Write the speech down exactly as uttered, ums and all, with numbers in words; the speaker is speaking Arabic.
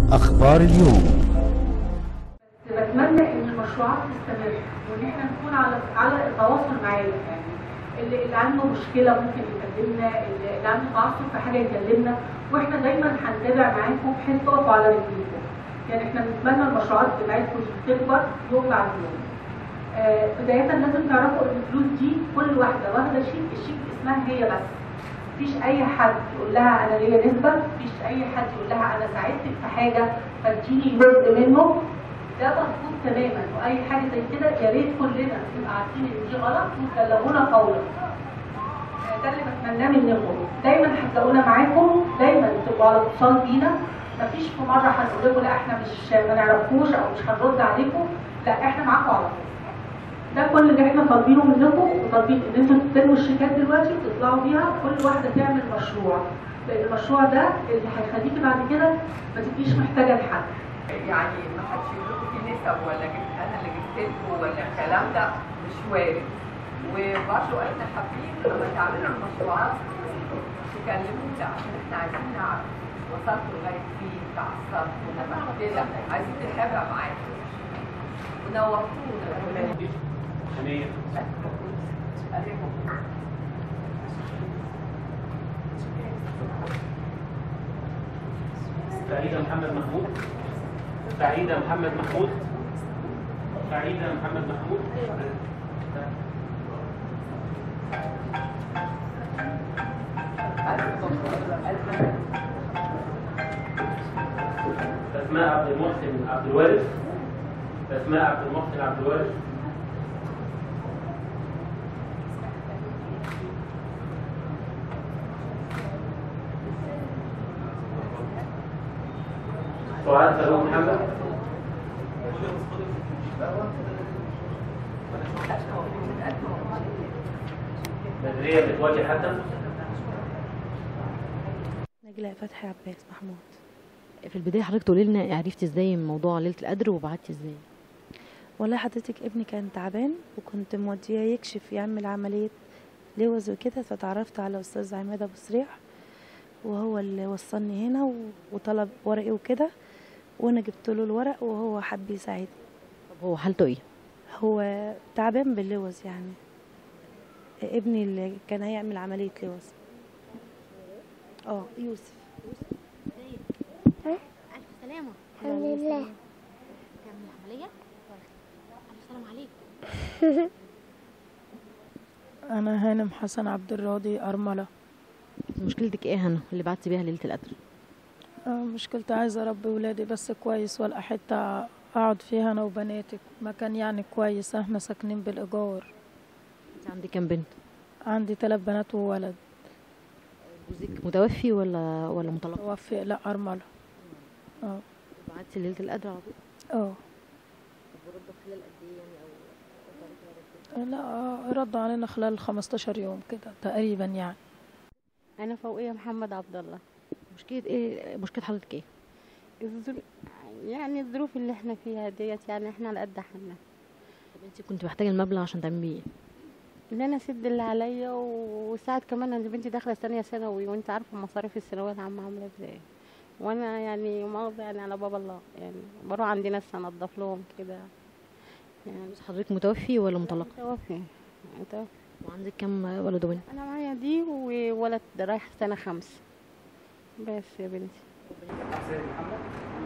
أخبار اليوم. بتمنى ان المشروعات تستمر وان احنا نكون على على التواصل معانا، يعني اللي, اللي عنده مشكله ممكن يكلمنا، اللي, اللي عنده تعصب في حاجه يكلمنا، واحنا دايما هنتابع معاكم بحيث تقفوا على رجليكم. يعني احنا بنتمنى المشروعات بتاعتكم تكبر يوم بعد يوم. آه بدايه لازم تعرفوا ان الفلوس دي كل واحده واخده شيك، الشيك اسمها هي بس. مفيش اي حد يقول لها انا ليا نسبه، مفيش اي حد يقول لها انا ساعدتك في حاجه فاديني جزء منه. ده مرفوض تماما، واي حاجه زي كده يا ريت كلنا نبقى عارفين ان دي غلط وتبلغونا فورا. ده اللي بتمناه منكم، دايما هتلاقونا معاكم، دايما تبقوا على اتصال بينا. مفيش في مره هنقول لكم لا احنا مش ما نعرفوش او مش هنرد عليكم، لا احنا معاكم على طول. ده كل اللي احنا طالبينه منكم، وطالبين ان انتوا تستلموا الشيكات دلوقتي وتطلعوا بيها كل واحده تعمل مشروع، لان المشروع ده اللي هيخليكي بعد كده ما تبقيش محتاجه لحد. يعني ما حدش يقول لكم في نسب ولا جبت انا اللي جبت لكم ولا الكلام ده مش وارد. وبرضه احنا حابين لما تعملوا المشروعات تكلمونا عشان احنا عايزين نعرف وصلتوا لغايه فين، تعصبتوا لما كده، عايزين نتابع معاكم ونورتونا. سعيدة محمد محمود. سعيدة محمد محمود. سعيدة محمد محمود. أسماء عبد المحسن عبد الوارث. أسماء عبد المحسن عبد الوارث. سعاد فاروق محمد. بدرية بتواجه حسن. نجلاء فتحي عباس محمود. في البدايه حضرتك تقولي لنا عرفتي ازاي موضوع ليله القدر وبعتي ازاي؟ والله حضرتك ابني كان تعبان وكنت موديه يكشف يعمل عمليه لوز وكده، فتعرفت على استاذ عماد ابو صريح وهو اللي وصلني هنا وطلب ورقي وكده، وانا جبت له الورق وهو حب يساعدني. طب هو حالته ايه؟ هو تعبان باللوز، يعني ابني اللي كان هيعمل عمليه لوز. اه يوسف. الف سلامه. الحمد لله. تعمل العمليه؟ الف سلام عليك. انا هانم حسن عبد الراضي ارمله. مشكلتك ايه هنا اللي بعتي بيها ليله القدر؟ مشكلتي عايزه اربي ولادي بس كويس، ولا حته اقعد فيها انا وبناتي، مكان يعني كويس، احنا ساكنين بالايجار. انت عندك كام بنت؟ عندي ثلاث بنات وولد. جوزك متوفي ولا ولا مطلق؟ متوفي، لا ارمله. اه. بعتي ليله القدر على طول؟ اه. طب وردوا خلال قد ايه يعني، او لا رد علينا خلال خمستاشر يوم كده تقريبا يعني. انا فوقيه محمد عبد الله. مشكله ايه؟ مشكله حضرتك ايه؟ الظروف، يعني الظروف اللي احنا فيها ديت، يعني احنا على قد حالنا. طب انت كنت محتاجه المبلغ عشان تعملي بيه ايه؟ ان انا اسد اللي عليا، وساعات كمان انا بنتي داخله ثانيه ثانوي، وانت عارفه مصاريف الثانويه العامه عامله ازاي، وانا يعني مؤاخذه يعني على باب الله، يعني بروح عندي ناس انضف لهم كده يعني. بس حضرتك متوفي ولا مطلقه؟ متوفي. متوفي. وعندك كام ولد وبنت؟ انا معايا دي وولد رايح سنه خمس بس يا بنتي. حسين محمد.